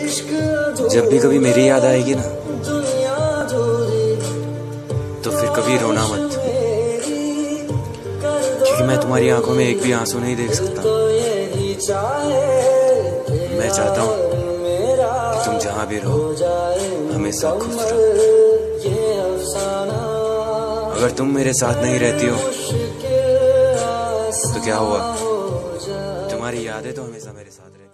जब भी कभी मेरी याद आएगी ना, तो फिर कभी रोना मत, क्योंकि मैं तुम्हारी आंखों में एक भी आंसू नहीं देख सकता। मैं चाहता हूँ कि तुम जहां भी रहो हमेशा खुश रहो। अगर तुम मेरे साथ नहीं रहती हो तो क्या हुआ, तुम्हारी यादें तो हमेशा मेरे साथ रहेंगी।